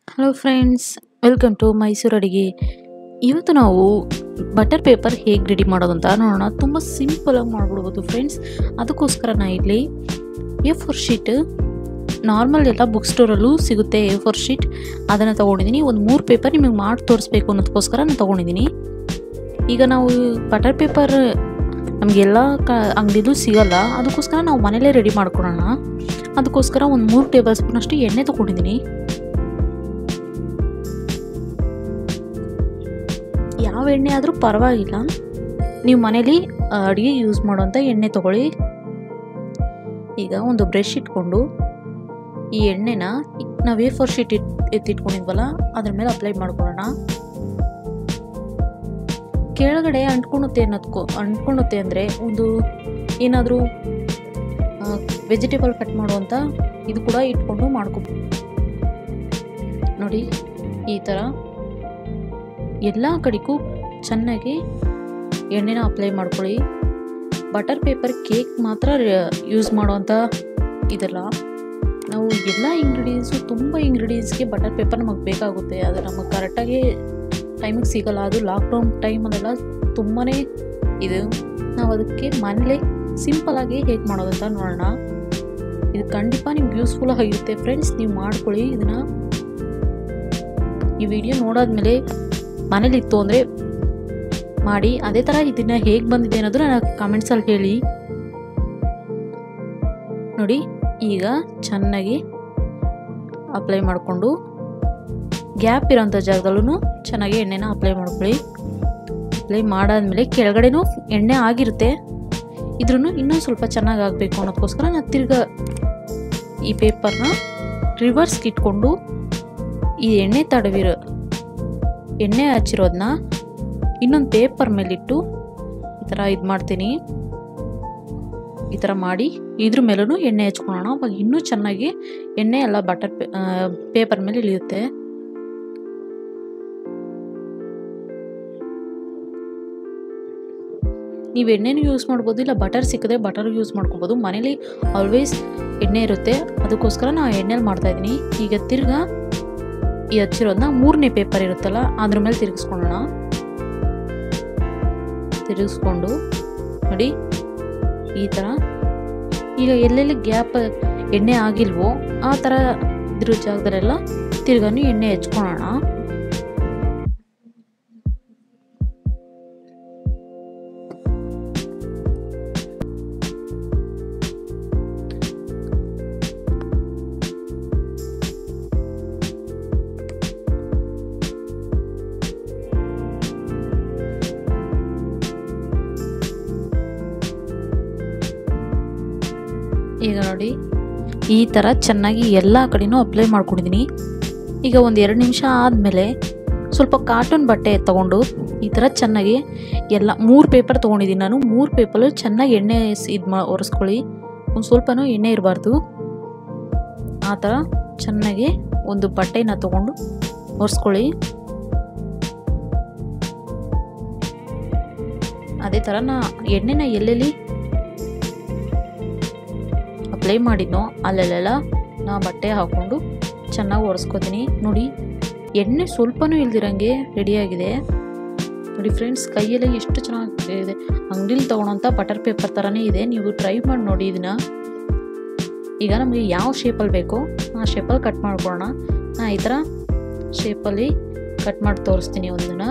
Hello friends, welcome to Mysuru ಅಡಿಗೆ. ಇವತ್ತು ನಾವು ಬಟರ್ ಪೇಪರ್ ಹೇಗೆ ರೆಡಿ ಮಾಡೋದು ಅಂತ ನೋಡೋಣ. ತುಂಬ ಸಿಂಪಲಾಗಿ ಮಾಡಿಬಿಡ್ಬೋದು ಫ್ರೆಂಡ್ಸ್. ಅದಕ್ಕೋಸ್ಕರ ನಾನು ಇಲ್ಲಿ A4 ಶೀಟ್, ನಾರ್ಮಲ್ ಎಲ್ಲ ಬುಕ್ ಸ್ಟೋರಲ್ಲೂ ಸಿಗುತ್ತೆ A4 ಶೀಟ್, ಅದನ್ನು ತೊಗೊಂಡಿದ್ದೀನಿ. ಒಂದು 3 ಪೇಪರ್ ನಿಮಗೆ ಮಾಡಿ ತೋರಿಸ್ಬೇಕು ಅನ್ನೋದಕ್ಕೋಸ್ಕರ ನಾನು ತೊಗೊಂಡಿದ್ದೀನಿ. ಈಗ ನಾವು ಬಟರ್ ಪೇಪರ್ ನಮಗೆಲ್ಲ ಅಂಗಡಿಲೂ ಸಿಗೋಲ್ಲ, ಅದಕ್ಕೋಸ್ಕರ ನಾವು ಮನೇಲೇ ರೆಡಿ ಮಾಡ್ಕೊಳ್ಳೋಣ. ಅದಕ್ಕೋಸ್ಕರ ಒಂದು 3 ಟೇಬಲ್ ಸ್ಪೂನಷ್ಟು ಎಣ್ಣೆ ತೊಗೊಂಡಿದ್ದೀನಿ. ಯಾವ ಎಣ್ಣೆ ಆದರೂ ಪರವಾಗಿಲ್ಲ, ನೀವು ಮನೇಲಿ ಅಡುಗೆ ಯೂಸ್ ಮಾಡುವಂಥ ಎಣ್ಣೆ ತೊಗೊಳ್ಳಿ. ಈಗ ಒಂದು ಬ್ರಷ್ ಇಟ್ಕೊಂಡು ಈ ಎಣ್ಣೆನ ನಾವು A4 ಶೀಟ್ ಎತ್ತಿಟ್ಕೊಂಡಿದ್ವಲ್ಲ ಅದ್ರ ಮೇಲೆ ಅಪ್ಲೈ ಮಾಡ್ಕೊಳ್ಳೋಣ. ಕೆಳಗಡೆ ಅಂಟ್ಕೊಳ್ಳುತ್ತೆ ಅಂದರೆ ಒಂದು ಏನಾದರೂ ವೆಜಿಟೇಬಲ್ ಕಟ್ ಮಾಡುವಂಥ ಇದು ಕೂಡ ಇಟ್ಕೊಂಡು ಮಾಡ್ಕೋಬೋದು. ನೋಡಿ, ಈ ಥರ ಎಲ್ಲ ಕಡೆಗೂ ಚೆನ್ನಾಗಿ ಎಣ್ಣೆನ ಅಪ್ಲೈ ಮಾಡ್ಕೊಳ್ಳಿ. ಬಟರ್ ಪೇಪರ್ ಕೇಕ್ ಮಾತ್ರ ಯೂಸ್ ಮಾಡುವಂಥ ಇದಲ್ಲ, ನಾವು ಎಲ್ಲ ತುಂಬ ಇಂಗ್ರೀಡಿಯೆಂಟ್ಸ್ಗೆ ಬಟರ್ ಪೇಪರ್ ನಮಗೆ ಬೇಕಾಗುತ್ತೆ. ಅದು ನಮಗೆ ಕರೆಕ್ಟಾಗಿ ಟೈಮಿಗೆ ಸಿಗೋಲ್ಲ. ಅದು ಲಾಕ್ಡೌನ್ ಟೈಮಲ್ಲೆಲ್ಲ ತುಂಬಾ ಇದು, ನಾವು ಅದಕ್ಕೆ ಮನೇಲೆ ಸಿಂಪಲಾಗಿ ಹೇಗೆ ಮಾಡೋದಂತ ನೋಡೋಣ. ಇದು ಖಂಡಿತ ನಿಮ್ಗೆ ಯೂಸ್ಫುಲ್ ಆಗಿರುತ್ತೆ ಫ್ರೆಂಡ್ಸ್, ನೀವು ಮಾಡ್ಕೊಳ್ಳಿ ಇದನ್ನು. ಈ ವಿಡಿಯೋ ನೋಡಾದ್ಮೇಲೆ ಮನೇಲಿತ್ತು ಅಂದರೆ ಮಾಡಿ. ಅದೇ ಥರ ಇದನ್ನು ಹೇಗೆ ಬಂದಿದೆ ಅನ್ನೋದು ನನಗೆ ಕಾಮೆಂಟ್ಸಲ್ಲಿ ಹೇಳಿ. ನೋಡಿ, ಈಗ ಚೆನ್ನಾಗಿ ಅಪ್ಲೈ ಮಾಡಿಕೊಂಡು ಗ್ಯಾಪ್ ಇರೋಂಥ ಜಾಗದಲ್ಲೂ ಚೆನ್ನಾಗಿ ಎಣ್ಣೆನ ಅಪ್ಲೈ ಮಾಡ್ಕೊಳ್ಳಿ. ಅಪ್ಲೈ ಮಾಡಾದ್ಮೇಲೆ ಕೆಳಗಡೆನೂ ಎಣ್ಣೆ ಆಗಿರುತ್ತೆ, ಇದ್ರೂ ಇನ್ನೂ ಸ್ವಲ್ಪ ಚೆನ್ನಾಗಿ ಆಗಬೇಕು ಅನ್ನೋದಕ್ಕೋಸ್ಕರ ನಾನು ತಿರ್ಗಾ ಈ ಪೇಪರ್ನ ರಿವರ್ಸ್ಗೆ ಇಟ್ಕೊಂಡು ಈ ಎಣ್ಣೆ ಹಚ್ಚಿರೋದನ್ನ ಇನ್ನೊಂದು ಪೇಪರ್ ಮೇಲಿಟ್ಟು ಈ ಥರ ಇದು ಮಾಡ್ತೀನಿ. ಈ ಥರ ಮಾಡಿ ಇದ್ರ ಮೇಲೂ ಎಣ್ಣೆ ಹಚ್ಕೊಳ್ಳೋಣ. ಅವಾಗ ಇನ್ನೂ ಚೆನ್ನಾಗಿ ಎಣ್ಣೆ ಎಲ್ಲ ಬಟರ್ ಪೇಪರ್ ಮೇಲೆ ಇಳಿಯುತ್ತೆ. ನೀವು ಎಣ್ಣೆನೂ ಯೂಸ್ ಮಾಡ್ಬೋದು, ಇಲ್ಲ ಬಟರ್ ಸಿಕ್ಕಿದ್ರೆ ಬಟರ್ ಯೂಸ್ ಮಾಡ್ಕೊಬೋದು. ಮನೇಲಿ ಆಲ್ವೇಸ್ ಎಣ್ಣೆ ಇರುತ್ತೆ, ಅದಕ್ಕೋಸ್ಕರ ನಾನು ಎಣ್ಣೆಲಿ ಮಾಡ್ತಾಯಿದ್ದೀನಿ. ಈಗ ತಿರ್ಗಾ ಈ ಹಚ್ಚಿರೋದನ್ನ 3ನೇ ಪೇಪರ್ ಇರುತ್ತಲ್ಲ ಅದ್ರ ಮೇಲೆ ತಿರುಗಿಸ್ಕೊಳ್ಳೋಣ. ತಿರುಗಿಸ್ಕೊಂಡು ನೋಡಿ ಈ ಥರ. ಈಗ ಎಲ್ಲೆಲ್ಲಿ ಗ್ಯಾಪ್ ಎಣ್ಣೆ ಆಗಿಲ್ವೋ ಆ ಥರ ಇದ್ರ ಜಾಗದಲ್ಲೆಲ್ಲ ತಿರ್ಗಾನು ಎಣ್ಣೆ ಹಚ್ಕೊಳ್ಳೋಣ. ಈಗ ನೋಡಿ, ಈ ಥರ ಚೆನ್ನಾಗಿ ಎಲ್ಲ ಕಡೆನೂ ಅಪ್ಲೈ ಮಾಡ್ಕೊಂಡಿದ್ದೀನಿ. ಈಗ ಒಂದು 2 ನಿಮಿಷ ಆದಮೇಲೆ ಸ್ವಲ್ಪ ಕಾಟನ್ ಬಟ್ಟೆ ತೊಗೊಂಡು ಈ ಥರ ಚೆನ್ನಾಗಿ ಎಲ್ಲ 3 ಪೇಪರ್ ತೊಗೊಂಡಿದ್ದೀನಿ ನಾನು. 3 ಪೇಪರಲ್ಲಿ ಚೆನ್ನಾಗಿ ಎಣ್ಣೆ ಒರೆಸ್ಕೊಳ್ಳಿ. ಒಂದು ಸ್ವಲ್ಪನೂ ಎಣ್ಣೆ ಇರಬಾರ್ದು. ಆ ಥರ ಚೆನ್ನಾಗಿ ಒಂದು ಬಟ್ಟೆನ ತೊಗೊಂಡು ಒರೆಸ್ಕೊಳ್ಳಿ. ಅದೇ ಥರ ಎಣ್ಣೆನ ಎಲ್ಲೆಲ್ಲಿ ಅಪ್ಲೈ ಮಾಡಿದ್ನೋ ಅಲ್ಲೆಲ್ಲ ನಾ ಬಟ್ಟೆ ಹಾಕ್ಕೊಂಡು ಚೆನ್ನಾಗಿ ಒರೆಸ್ಕೊತೀನಿ. ನೋಡಿ, ಎಣ್ಣೆ ಸ್ವಲ್ಪನೂ ಇಲ್ದಿರಂಗೆ ರೆಡಿಯಾಗಿದೆ. ನೋಡಿ ಫ್ರೆಂಡ್ಸ್, ಕೈಯೆಲ್ಲ ಎಷ್ಟು ಚೆನ್ನಾಗಿದೆ. ಅಂಗಡಿಲಿ ತೊಗೊಳೋಂಥ ಬಟರ್ ಪೇಪರ್ ಥರನೇ ಇದೆ. ನೀವು ಟ್ರೈ ಮಾಡಿ ನೋಡಿ ಇದನ್ನು. ಈಗ ನಮಗೆ ಯಾವ ಶೇಪಲ್ಲಿ ಬೇಕೋ ಆ ಶೇಪಲ್ಲಿ ಕಟ್ ಮಾಡ್ಕೊಳ್ಳೋಣ. ನಾನು ಈ ಥರ ಶೇಪಲ್ಲಿ ಕಟ್ ಮಾಡಿ ತೋರಿಸ್ತೀನಿ ಒಂದನ್ನು.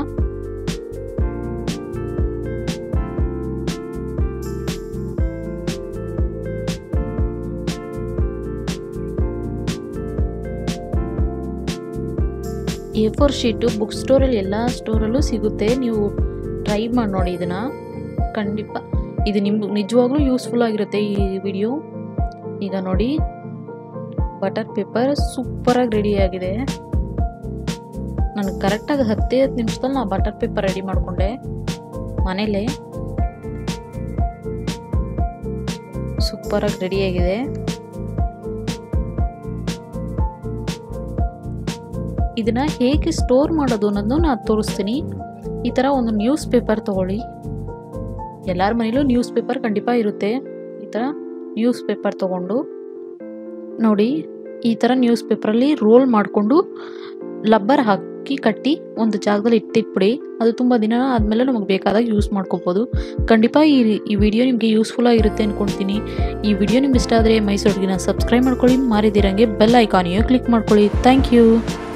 A4 ಶೀಟು ಬುಕ್ ಸ್ಟೋರಲ್ಲಿ ಎಲ್ಲ ಸ್ಟೋರಲ್ಲೂ ಸಿಗುತ್ತೆ. ನೀವು ಟ್ರೈ ಮಾಡಿ ನೋಡಿ ಇದನ್ನು. ಖಂಡಿತ ಇದು ನಿಮ್ಗೆ ನಿಜವಾಗ್ಲೂ ಯೂಸ್ಫುಲ್ ಆಗಿರುತ್ತೆ ಈ ವಿಡಿಯೋ. ಈಗ ನೋಡಿ, ಬಟರ್ ಪೇಪರ್ ಸೂಪರಾಗಿ ರೆಡಿಯಾಗಿದೆ. ನನಗೆ ಕರೆಕ್ಟಾಗಿ 10 ನಿಮಿಷದಲ್ಲಿ ನಾನು ಬಟರ್ ಪೇಪರ್ ರೆಡಿ ಮಾಡಿಕೊಂಡೆ ಮನೇಲೇ. ಸೂಪರಾಗಿ ರೆಡಿಯಾಗಿದೆ. ಇದನ್ನು ಹೇಗೆ ಸ್ಟೋರ್ ಮಾಡೋದು ಅನ್ನೋದನ್ನು ನಾನು ತೋರಿಸ್ತೀನಿ. ಈ ಥರ ಒಂದು ನ್ಯೂಸ್ ಪೇಪರ್ ತೊಗೊಳ್ಳಿ. ಎಲ್ಲರ ಮನೇಲೂ ನ್ಯೂಸ್ ಪೇಪರ್ ಖಂಡಿತ ಇರುತ್ತೆ. ಈ ಥರ ನ್ಯೂಸ್ ಪೇಪರ್ ತೊಗೊಂಡು ನೋಡಿ, ಈ ಥರ ನ್ಯೂಸ್ ಪೇಪರಲ್ಲಿ ರೋಲ್ ಮಾಡಿಕೊಂಡು ಲಬ್ಬರ್ ಹಾಕಿ ಕಟ್ಟಿ ಒಂದು ಜಾಗದಲ್ಲಿ ಇಟ್ಟಿಟ್ಬಿಡಿ. ಅದು ತುಂಬ ದಿನ ಆದಮೇಲೆ ನಮಗೆ ಬೇಕಾದಾಗ ಯೂಸ್ ಮಾಡ್ಕೋಬೋದು. ಖಂಡಿತ ಈ ವಿಡಿಯೋ ನಿಮಗೆ ಯೂಸ್ಫುಲ್ ಆಗಿರುತ್ತೆ ಅಂದ್ಕೊಳ್ತೀನಿ. ಈ ವಿಡಿಯೋ ನಿಮ್ಗೆ ಇಷ್ಟ ಆದರೆ ಮೈಸೂರು ಅಡುಗೆನ ಸಬ್ಸ್ಕ್ರೈಬ್ ಮಾಡ್ಕೊಳ್ಳಿ, ಮಾರಿದಿರಂಗೆ ಬೆಲ್ ಐಕಾನಿಗೆ ಕ್ಲಿಕ್ ಮಾಡ್ಕೊಳ್ಳಿ. Thank you.